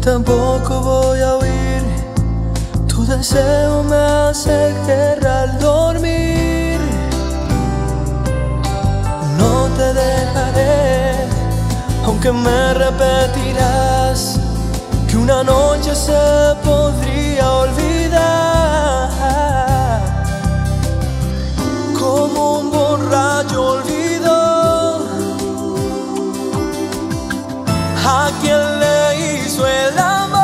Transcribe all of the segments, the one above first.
tampoco voy a huir. Tu deseo me hace guerra al dormir. No te dejaré, aunque me repetirás que una noche se podría olvidar. Como un borracho olvido a quien le hizo el amor.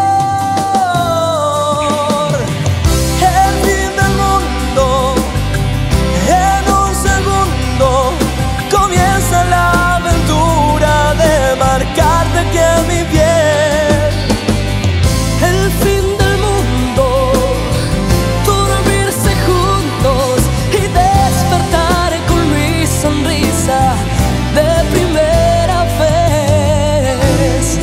El fin del mundo, en un segundo comienza la aventura de marcarte aquí en mi piel. El fin del mundo, dormirse juntos y despertar con mi sonrisa de primera vez.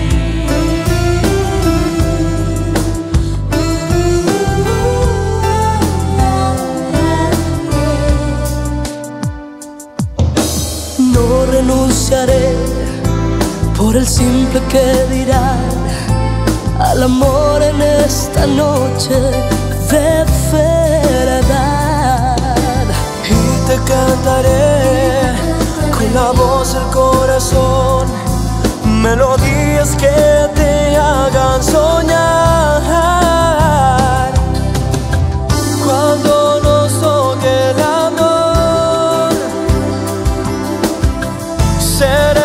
No renunciaré por el simple que dirán al amor en esta noche de verdad. Y te cantaré con la voz del corazón melodías que te hagan soñar. Cuando nos toque el amor, será